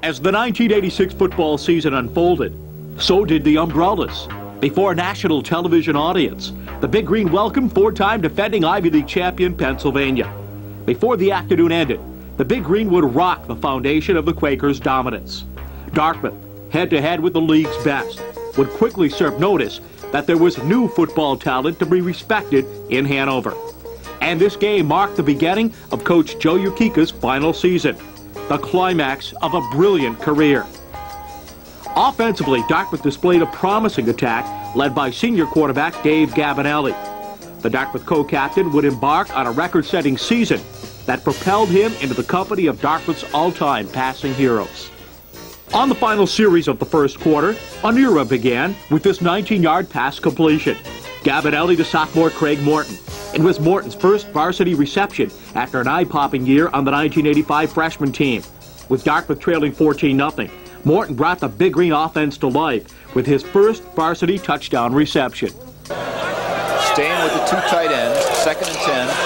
As the 1986 football season unfolded, so did the Umbrellas. Before a national television audience, the Big Green welcomed four-time defending Ivy League champion Pennsylvania. Before the afternoon ended, the Big Green would rock the foundation of the Quakers' dominance. Dartmouth, head-to-head with the league's best, would quickly serve notice that there was new football talent to be respected in Hanover. And this game marked the beginning of Coach Joe Yukika's final season, the climax of a brilliant career. Offensively, Dartmouth displayed a promising attack led by senior quarterback Dave Gabinelli. The Dartmouth co-captain would embark on a record-setting season that propelled him into the company of Dartmouth's all-time passing heroes. On the final series of the first quarter, an era began with this 19-yard pass completion. Gabinelli to sophomore Craig Morton. It was Morton's first varsity reception after an eye-popping year on the 1985 freshman team. With Dartmouth trailing 14-0, Morton brought the Big Green offense to life with his first varsity touchdown reception. Staying with the two tight ends, 2nd and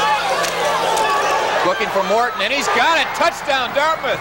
10. Looking for Morton, and he's got it! Touchdown, Dartmouth!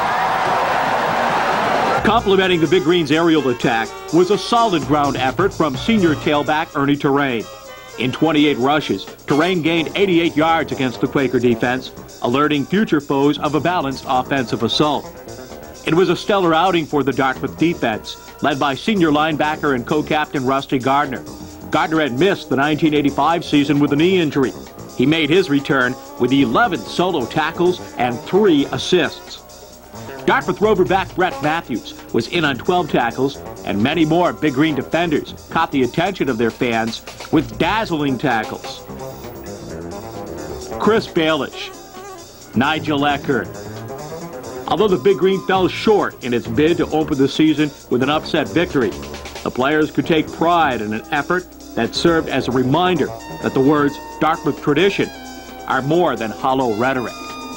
Complementing the Big Green's aerial attack was a solid ground effort from senior tailback Ernie Terrain. In 28 rushes, Terrain gained 88 yards against the Quaker defense, alerting future foes of a balanced offensive assault. It was a stellar outing for the Dartmouth defense, led by senior linebacker and co-captain Rusty Gardner. Gardner had missed the 1985 season with a knee injury. He made his return with 11 solo tackles and 3 assists. Dartmouth Rover back Brett Matthews was in on 12 tackles, and many more Big Green defenders caught the attention of their fans with dazzling tackles. Chris Baelish, Nigel Eckert. Although the Big Green fell short in its bid to open the season with an upset victory, the players could take pride in an effort that served as a reminder that the words Dartmouth tradition are more than hollow rhetoric.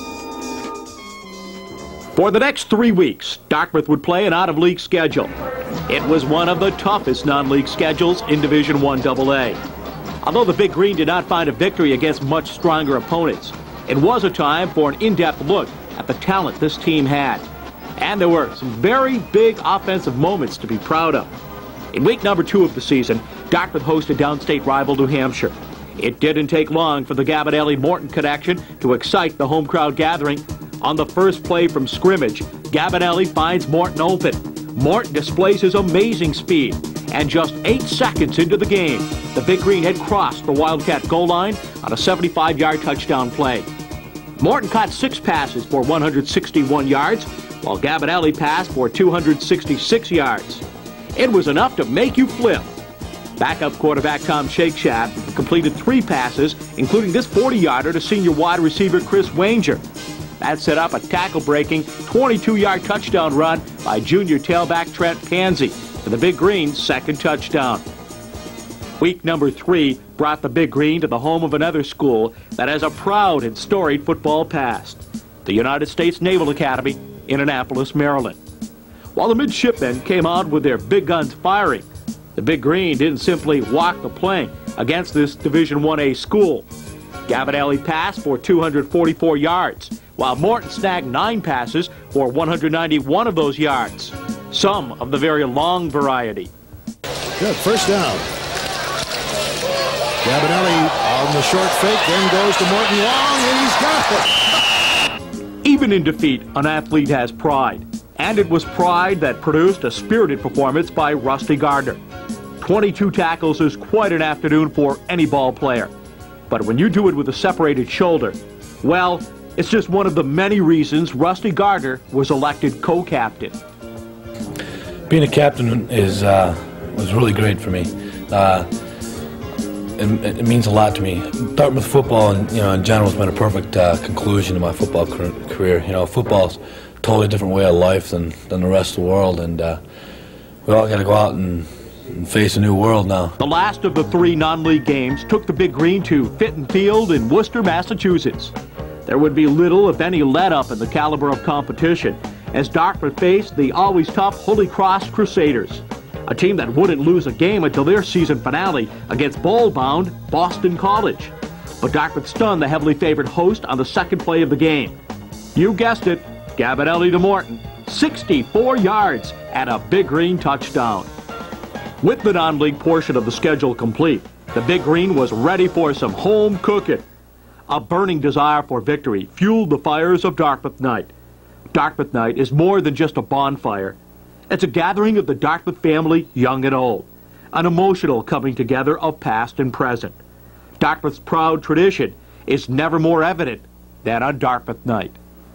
For the next 3 weeks, Dartmouth would play an out-of-league schedule. It was one of the toughest non-league schedules in Division I AA. Although the Big Green did not find a victory against much stronger opponents, it was a time for an in-depth look at the talent this team had. And there were some very big offensive moments to be proud of. In week number 2 of the season, Dartmouth hosted downstate rival New Hampshire. It didn't take long for the Gabinelli-Morton connection to excite the home crowd gathering. On the first play from scrimmage, Gabinelli finds Morton open. Morton displays his amazing speed, and just 8 seconds into the game, the Big Green had crossed the Wildcat goal line on a 75-yard touchdown play. Morton caught 6 passes for 161 yards, while Gabinelli passed for 266 yards. It was enough to make you flip. Backup quarterback Tom Shakeshaft completed 3 passes, including this 40-yarder to senior wide receiver Chris Wanger. That set up a tackle-breaking 22-yard touchdown run by junior tailback Trent Pansy for the Big Green's second touchdown. Week number 3 brought the Big Green to the home of another school that has a proud and storied football past, the United States Naval Academy in Annapolis, Maryland. While the midshipmen came out with their big guns firing, the Big Green didn't simply walk the plank against this Division IA school. Gabinelli passed for 244 yards, while Morton snagged 9 passes for 191 of those yards, some of the very long variety. Good, first down. Gabinelli on the short fake, then goes to Morton long, and he's got it. Even in defeat, an athlete has pride, and it was pride that produced a spirited performance by Rusty Gardner. 22 tackles is quite an afternoon for any ball player. But when you do it with a separated shoulder, well, it's just one of the many reasons Rusty Gardner was elected co-captain. Being a captain was really great for me. It means a lot to me. Dartmouth football, in general, has been a perfect conclusion to my football career. Football's a totally different way of life than the rest of the world, and we all got to go out and face a new world now. The last of the 3 non-league games took the Big Green to Fitton Field in Worcester, Massachusetts. There would be little, if any, let-up in the caliber of competition as Dartmouth faced the always tough Holy Cross Crusaders, a team that wouldn't lose a game until their season finale against bowl-bound Boston College. But Dartmouth stunned the heavily favored host on the second play of the game. You guessed it, Gabinelli to Morton, 64 yards, and a Big Green touchdown. With the non-league portion of the schedule complete, the Big Green was ready for some home cooking. A burning desire for victory fueled the fires of Dartmouth Night. Dartmouth Night is more than just a bonfire. It's a gathering of the Dartmouth family, young and old. An emotional coming together of past and present. Dartmouth's proud tradition is never more evident than on Dartmouth Night.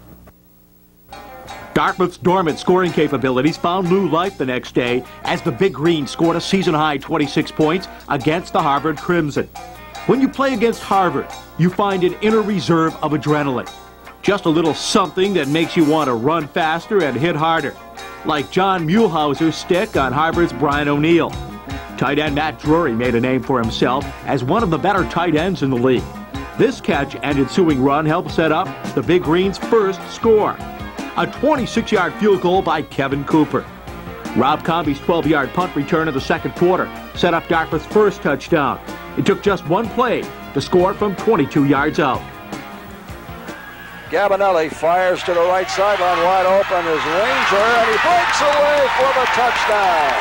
Dartmouth's dormant scoring capabilities found new life the next day as the Big Green scored a season-high 26 points against the Harvard Crimson. When you play against Harvard, you find an inner reserve of adrenaline. Just a little something that makes you want to run faster and hit harder. Like John Muehlhauser's stick on Harvard's Brian O'Neill. Tight end Matt Drury made a name for himself as one of the better tight ends in the league. This catch and ensuing run helped set up the Big Green's first score. A 26-yard field goal by Kevin Cooper. Rob Comby's 12-yard punt return in the second quarter set up Dartmouth's first touchdown. It took just one play to score from 22 yards out. Gabinelli fires to the right sideline, wide open is Ranger, and he breaks away for the touchdown.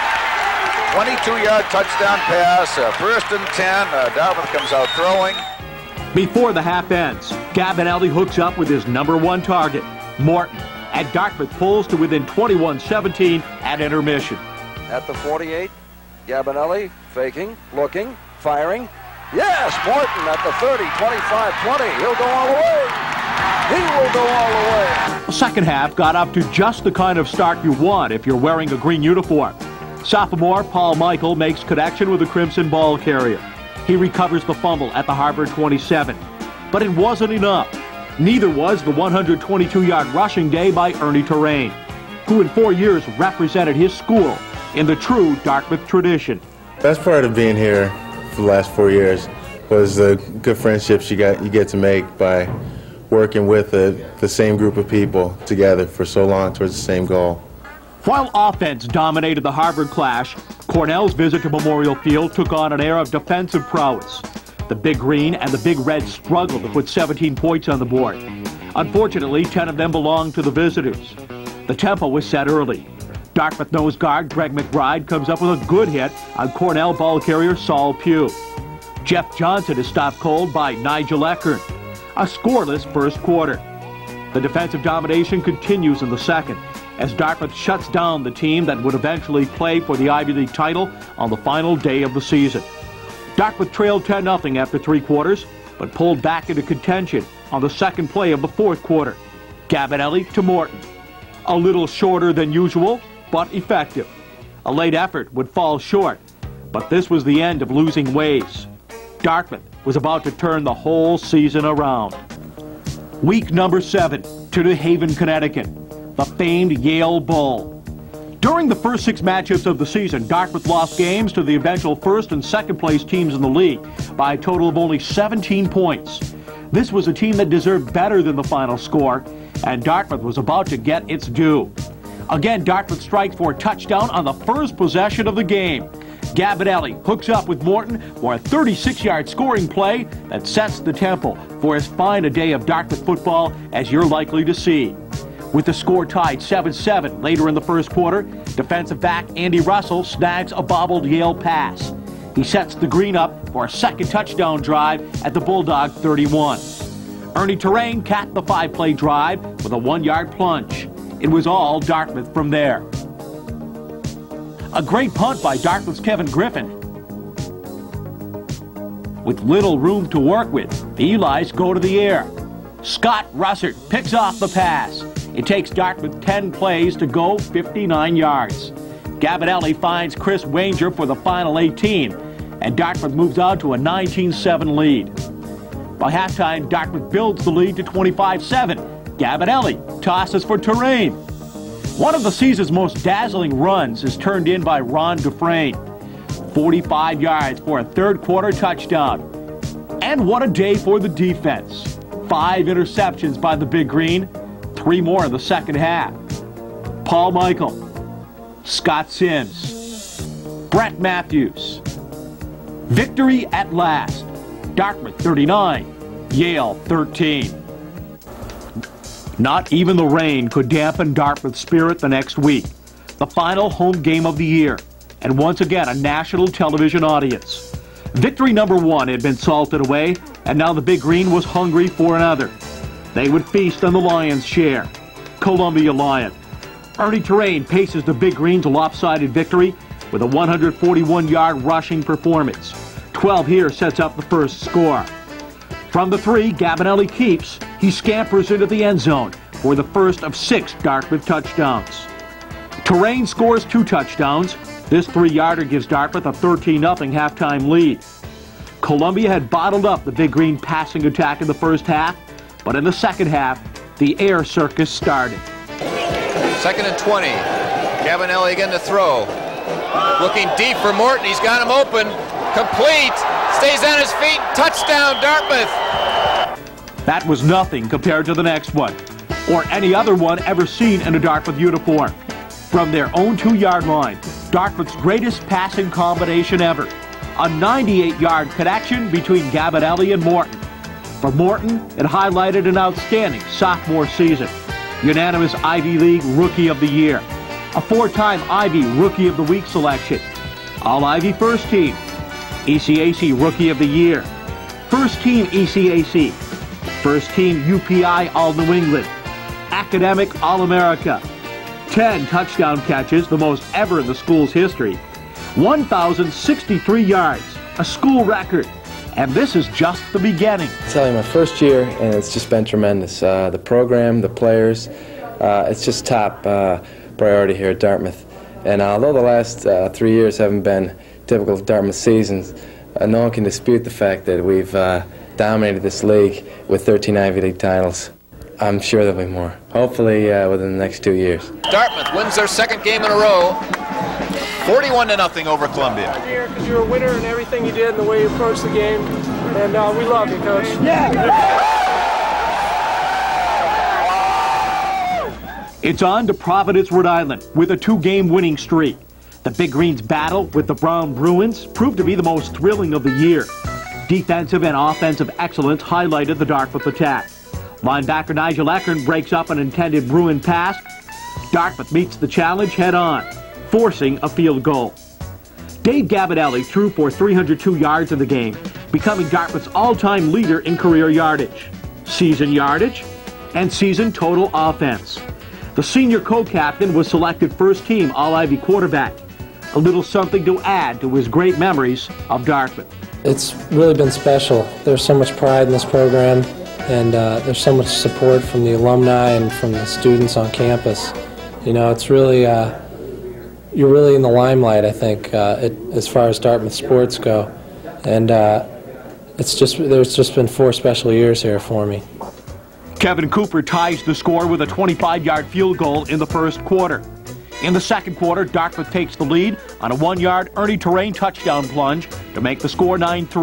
22-yard touchdown pass, first and 10. Dartmouth comes out throwing. Before the half ends, Gabinelli hooks up with his number one target, Morton, and Dartmouth pulls to within 21-17 at intermission. At the 48, Gabinelli faking, looking, firing. Yes, Morton at the 30, 25, 20. He'll go all the way. He will go all the way. The second half got up to just the kind of start you want if you're wearing a green uniform. Sophomore Paul Michael makes connection with the Crimson ball carrier. He recovers the fumble at the Harvard 27. But it wasn't enough. Neither was the 122-yard rushing day by Ernie Terrain, who in 4 years represented his school in the true Dartmouth tradition. Best part of being here for the last 4 years was the good friendships you get to make by working with the same group of people together for so long towards the same goal. While offense dominated the Harvard clash, Cornell's visit to Memorial Field took on an air of defensive prowess. The Big Green and the Big Red struggled to put 17 points on the board. Unfortunately, 10 of them belonged to the visitors. The tempo was set early. Dartmouth nose guard Greg McBride comes up with a good hit on Cornell ball carrier Saul Pugh. Jeff Johnson is stopped cold by Nigel Eckern. A scoreless first quarter. The defensive domination continues in the second as Dartmouth shuts down the team that would eventually play for the Ivy League title on the final day of the season. Dartmouth trailed 10-0 after 3 quarters, but pulled back into contention on the second play of the fourth quarter. Gabinelli to Morton. A little shorter than usual, but effective. A late effort would fall short, but this was the end of losing ways. Dartmouth was about to turn the whole season around. Week number 7 to New Haven, Connecticut, the famed Yale Bowl. During the first 6 matchups of the season, Dartmouth lost games to the eventual first and second place teams in the league by a total of only 17 points. This was a team that deserved better than the final score, and Dartmouth was about to get its due. Again, Dartmouth strikes for a touchdown on the first possession of the game. Gabinelli hooks up with Morton for a 36-yard scoring play that sets the tempo for as fine a day of Dartmouth football as you're likely to see. With the score tied 7-7 later in the first quarter, defensive back Andy Russell snags a bobbled Yale pass. He sets the Green up for a second touchdown drive at the Bulldog 31. Ernie Terrain capped the 5-play drive with a 1-yard plunge. It was all Dartmouth from there. A great punt by Dartmouth's Kevin Griffin. With little room to work with, the Eli's go to the air. Scott Russert picks off the pass. It takes Dartmouth 10 plays to go 59 yards. Gabinelli finds Chris Wanger for the final 18, and Dartmouth moves on to a 19-7 lead. By halftime, Dartmouth builds the lead to 25-7. Gabinelli tosses for Terrain. One of the season's most dazzling runs is turned in by Ron Dufresne. 45 yards for a third quarter touchdown. And what a day for the defense. 5 interceptions by the Big Green, 3 more in the second half. Paul Michael, Scott Sims, Brett Matthews. Victory at last. Dartmouth 39, Yale 13. Not even the rain could dampen Dartmouth's spirit the next week. The final home game of the year, and once again a national television audience. Victory number 1 had been salted away, and now the Big Green was hungry for another. They would feast on the Lions' share. Columbia Lion. Ernie Terrain paces the Big Green's lopsided victory with a 141-yard rushing performance. 12 here sets up the first score. From the 3, Gabinelli keeps. He scampers into the end zone for the first of 6 Dartmouth touchdowns. Terrain scores 2 touchdowns. This 3-yarder gives Dartmouth a 13-0 halftime lead. Columbia had bottled up the Big Green passing attack in the first half, but in the second half, the air circus started. 2nd and 20. Gabinelli again to throw. Looking deep for Morton. He's got him open. Complete. Stays on his feet. Touchdown, Dartmouth. That was nothing compared to the next one, or any other one ever seen in a Dartmouth uniform. From their own 2-yard line, Dartmouth's greatest passing combination ever. A 98-yard connection between Gabinelli and Morton. For Morton, it highlighted an outstanding sophomore season. Unanimous Ivy League Rookie of the Year. A 4-time Ivy Rookie of the Week selection. All-Ivy First Team. ECAC Rookie of the Year. First Team ECAC. First Team UPI All-New England. Academic All-America. 10 touchdown catches, the most ever in the school's history. 1,063 yards, a school record. And this is just the beginning. I tell you, my first year, and it's just been tremendous. The program, the players, it's just top priority here at Dartmouth. And although the last 3 years haven't been typical of Dartmouth seasons, no one can dispute the fact that we've dominated this league with 13 Ivy League titles. I'm sure there'll be more, hopefully within the next 2 years. Dartmouth wins their 2nd game in a row, 41-0 over Columbia. Because you're a winner in everything you did and the way you approached the game, and we love you, Coach. It's on to Providence, Rhode Island, with a 2-game winning streak. The Big Green's battle with the Brown Bruins proved to be the most thrilling of the year. Defensive and offensive excellence highlighted the Dartmouth attack. Linebacker Nigel Eckern breaks up an intended Bruin pass. Dartmouth meets the challenge head-on, forcing a field goal. Dave Gabinelli threw for 302 yards in the game, becoming Dartmouth's all-time leader in career yardage, season yardage, and season total offense. The senior co-captain was selected first-team All-Ivy quarterback, a little something to add to his great memories of Dartmouth. It's really been special. There's so much pride in this program, and there's so much support from the alumni and from the students on campus. You know, it's really, you're really in the limelight, I think, as far as Dartmouth sports go. And there's just been 4 special years here for me. Kevin Cooper ties the score with a 25-yard field goal in the first quarter. In the second quarter, Dartmouth takes the lead on a 1-yard Ernie Terrain touchdown plunge to make the score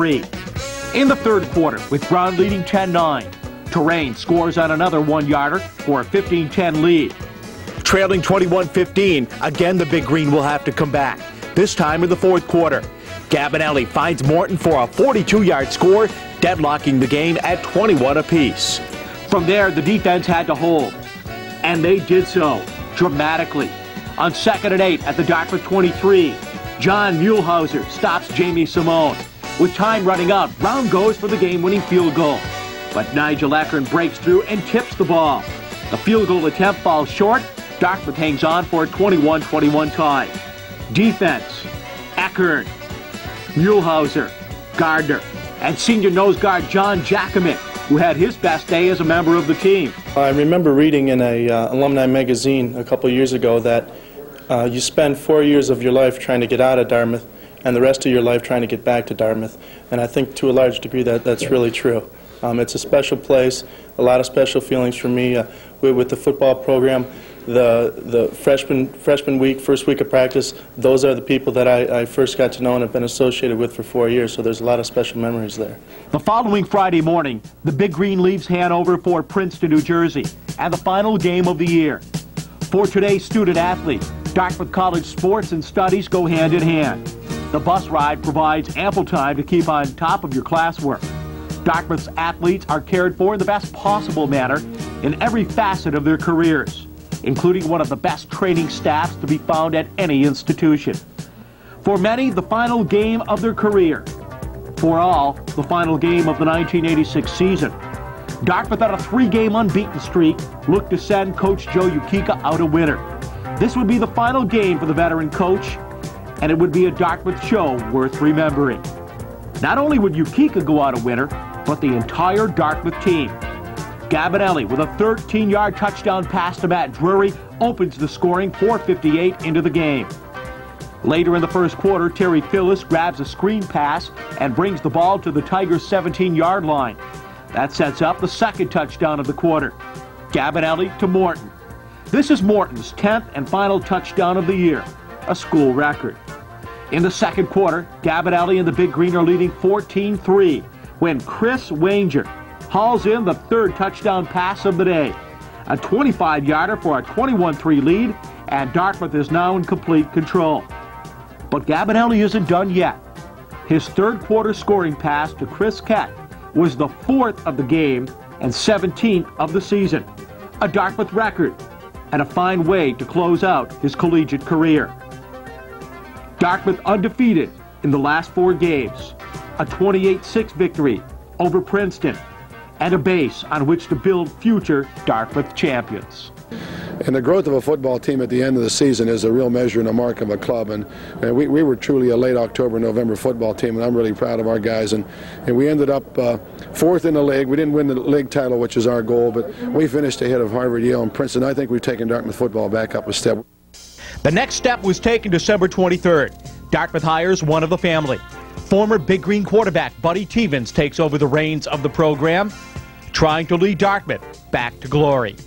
9-3. In the third quarter, with Brown leading 10-9, Terrain scores on another 1-yarder for a 15-10 lead. Trailing 21-15, again the Big Green will have to come back, this time in the fourth quarter. Gabinelli finds Morton for a 42-yard score, deadlocking the game at 21 apiece. From there, the defense had to hold, and they did so dramatically. On 2nd and 8 at the Dartmouth 23, John Muehlhauser stops Jamie Simone. With time running out, Brown goes for the game-winning field goal. But Nigel Eckern breaks through and tips the ball. The field goal attempt falls short. Dartmouth hangs on for a 21-21 tie. Defense, Eckern, Muehlhauser, Gardner, and senior nose guard John Jacquemin, who had his best day as a member of the team. I remember reading in a alumni magazine a couple years ago that you spend 4 years of your life trying to get out of Dartmouth and the rest of your life trying to get back to Dartmouth. And I think to a large degree that's really true. It's a special place, a lot of special feelings for me with the football program. The freshman week, first week of practice, those are the people that I first got to know and have been associated with for 4 years, so there's a lot of special memories there. The following Friday morning, the Big Green leaves Hanover for Princeton, New Jersey, and the final game of the year. For today's student-athlete, Dartmouth College sports and studies go hand in hand. The bus ride provides ample time to keep on top of your classwork. Dartmouth's athletes are cared for in the best possible manner in every facet of their careers, including one of the best training staffs to be found at any institution. For many, the final game of their career. For all, the final game of the 1986 season. Dartmouth, on a 3-game unbeaten streak, looked to send Coach Joe Ukika out a winner. This would be the final game for the veteran coach, and it would be a Dartmouth show worth remembering. Not only would Ukika go out a winner, but the entire Dartmouth team. Gabinelli, with a 13-yard touchdown pass to Matt Drury, opens the scoring 4:58 into the game. Later in the first quarter, Terry Phillips grabs a screen pass and brings the ball to the Tigers' 17-yard line. That sets up the second touchdown of the quarter. Gabinelli to Morton. This is Morton's 10th and final touchdown of the year, a school record. In the second quarter, Gabinelli and the Big Green are leading 14-3 when Chris Wanger hauls in the third touchdown pass of the day. A 25-yarder for a 21-3 lead, and Dartmouth is now in complete control. But Gabinelli isn't done yet. His third quarter scoring pass to Chris Kett was the 4th of the game and 17th of the season. A Dartmouth record and a fine way to close out his collegiate career. Dartmouth undefeated in the last 4 games, a 28-6 victory over Princeton, and a base on which to build future Dartmouth champions. And the growth of a football team at the end of the season is a real measure and a mark of a club. And we were truly a late October, November football team, and I'm really proud of our guys. And we ended up 4th in the league. We didn't win the league title, which is our goal, but we finished ahead of Harvard, Yale, and Princeton. I think we've taken Dartmouth football back up a step. The next step was taken December 23rd. Dartmouth hires one of the family. Former Big Green quarterback Buddy Tevens takes over the reins of the program, trying to lead Dartmouth back to glory.